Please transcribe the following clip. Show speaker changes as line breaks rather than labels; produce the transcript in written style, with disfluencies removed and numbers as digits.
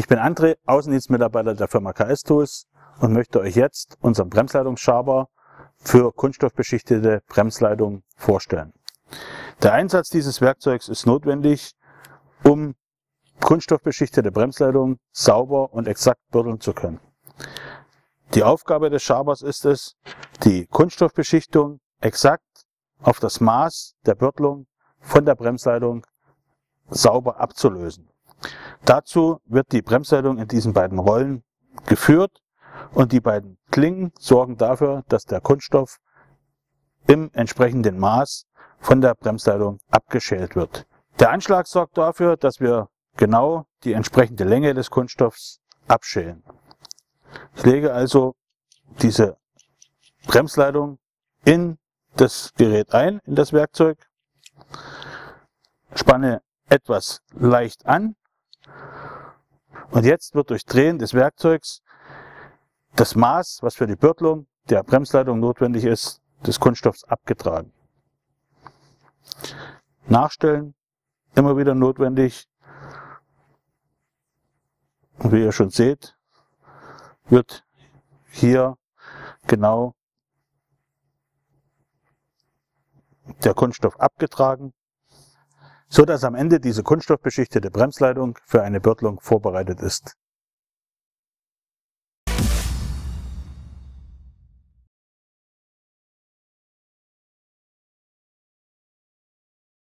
bin André, Außendienstmitarbeiter der Firma KS Tools und möchte euch jetzt unseren Bremsleitungsschaber für kunststoffbeschichtete Bremsleitungen vorstellen. Der Einsatz dieses Werkzeugs ist notwendig, um kunststoffbeschichtete Bremsleitungen sauber und exakt bürdeln zu können. Die Aufgabe des Schabers ist es, die Kunststoffbeschichtung exakt auf das Maß der Bürdelung von der Bremsleitung sauber abzulösen. Dazu wird die Bremsleitung in diesen beiden Rollen geführt und die beiden Klingen sorgen dafür, dass der Kunststoff im entsprechenden Maß von der Bremsleitung abgeschält wird. Der Anschlag sorgt dafür, dass wir genau die entsprechende Länge des Kunststoffs abschälen. Ich lege also diese Bremsleitung in das Gerät ein, in das Werkzeug, spanne etwas leicht an und jetzt wird durch Drehen des Werkzeugs das Maß, was für die Bürdelung der Bremsleitung notwendig ist, des Kunststoffs abgetragen. Nachstellen immer wieder notwendig. Und wie ihr schon seht, wird hier genau der Kunststoff abgetragen, so dass am Ende diese kunststoffbeschichtete Bremsleitung für eine Bürdelung vorbereitet ist.